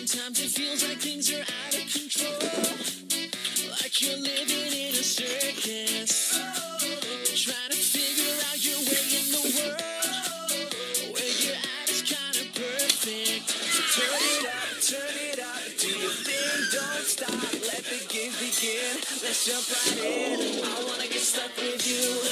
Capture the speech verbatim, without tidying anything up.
Sometimes it feels like things are out of control, like you're living in a circus, trying to figure out your way in the world. Where you're at is kind of perfect. So turn it up, turn it up, do your thing, don't stop, let the games begin. Let's jump right in, I wanna get stuck with you.